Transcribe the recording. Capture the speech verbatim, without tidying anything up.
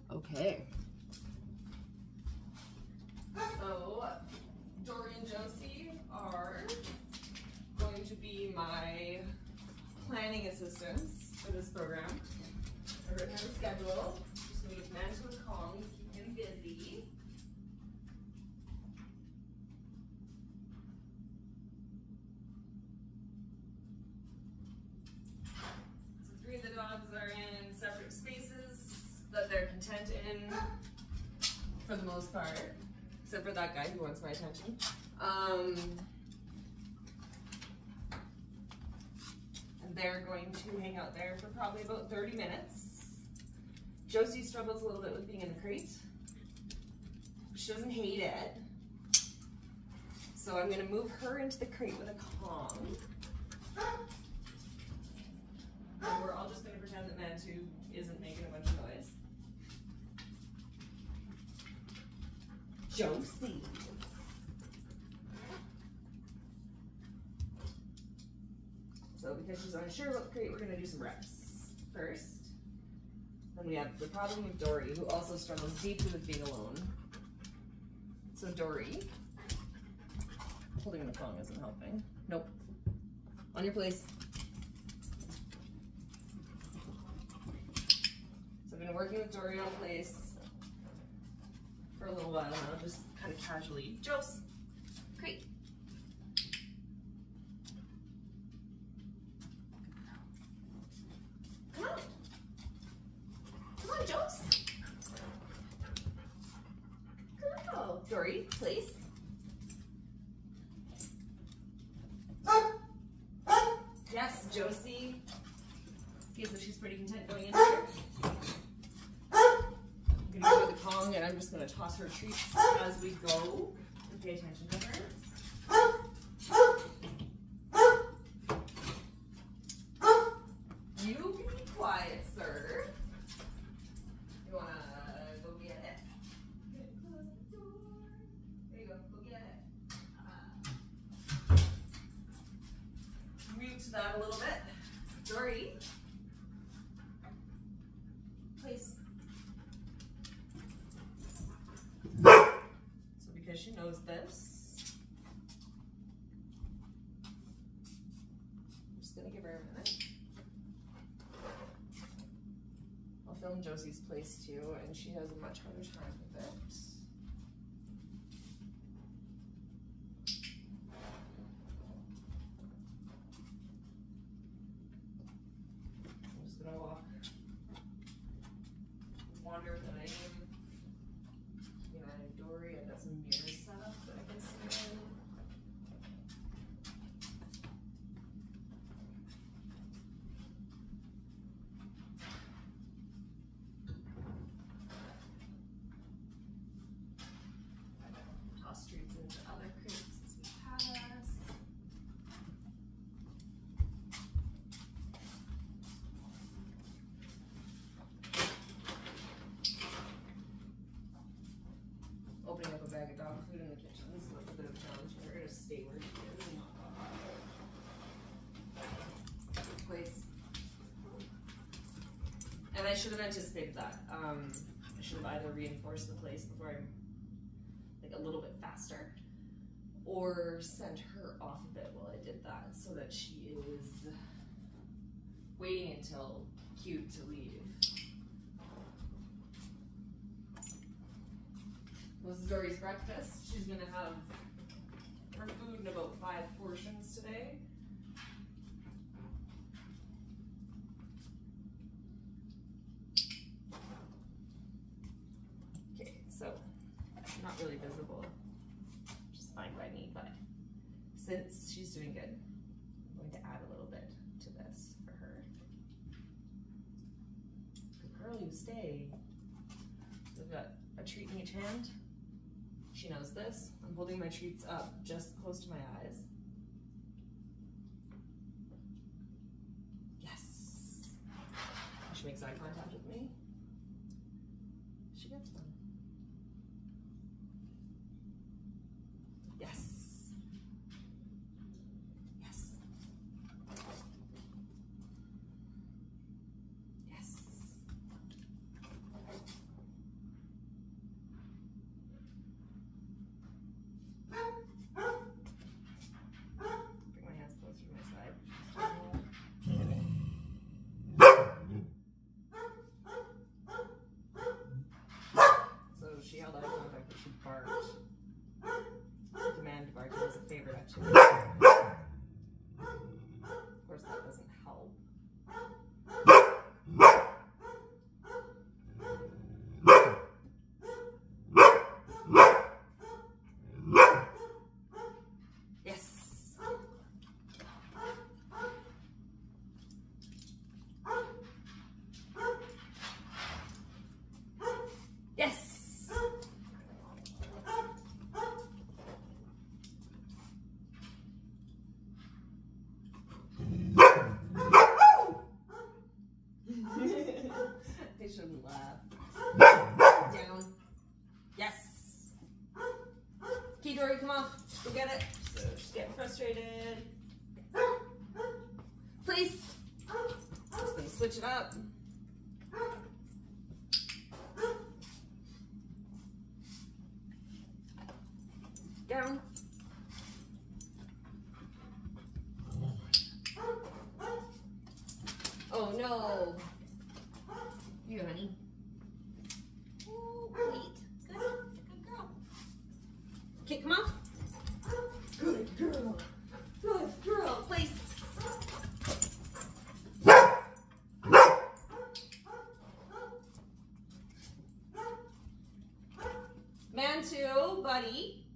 Okay. So, Dory and Josie are going to be my planning assistants for this program. I've written out a schedule. Just going to use Mantua and Kong to keep him busy. So three of the dogs are in separate spaces that they're content in for the most part, except for that guy who wants my attention. Um, and they're going to hang out there for probably about thirty minutes. Josie struggles a little bit with being in the crate. She doesn't hate it. So I'm gonna move her into the crate with a Kong. And we're all just gonna pretend that Mantu isn't making a bunch of noise. Josie. So because she's unsure about the crate, we're gonna do some reps first. Then we have the problem with Dory, who also struggles deeply with being alone. So Dory, holding the Kong isn't helping. Nope. On your place. So I've been working with Dory on place for a little while now, just kind of casually. Jose, great. Come on. Come on, Jose. Come on. Dory, place. Yes, Josie feels that she's pretty content going in here. I'm gonna go with the Kong and I'm just gonna toss her treats as we go and pay attention to her. You can be quiet, sir. You wanna go get it? Close the door. There you go, go get it. Uh, mute that a little bit. Dory, place. So because she knows this, I'm just gonna give her a minute. I'll film Josie's place too, and she has a much harder time with it. I'm just gonna walk, wander with the name. Dory, I've got some mirrors set up that I can see in. Toss treats into other crates as we pass. Opening up a bag of dog food in the kitchen is a bit of a challenge for her to stay where she is and not go off. Place. And I should have anticipated that. Um, I should have either reinforced the place before I'm like a little bit faster, or sent her off a bit while I did that, so that she is waiting until cued to leave. This is Dory's breakfast. She's gonna have her food in about five portions today. Okay, so not really visible, which is fine by me, but since she's doing good, I'm going to add a little bit to this for her. Good girl, you stay. We've got a treat in each hand. She knows this. I'm holding my treats up just close to my eyes. Yes. She makes eye contact with me. She gets one. Yes. Yes. Yes. Bart. Demand Bart is a favorite actually. Of course, that doesn't help. Yes. Yes. They shouldn't laugh. Down. Yes. Okay, Dory, come on. Go get it. So she's getting frustrated. Please. Just gonna switch it up. Down. Oh no. You, honey. Oh, wait. Good. Good girl. Kick him off. Good girl. Good girl. Place. Man two, buddy.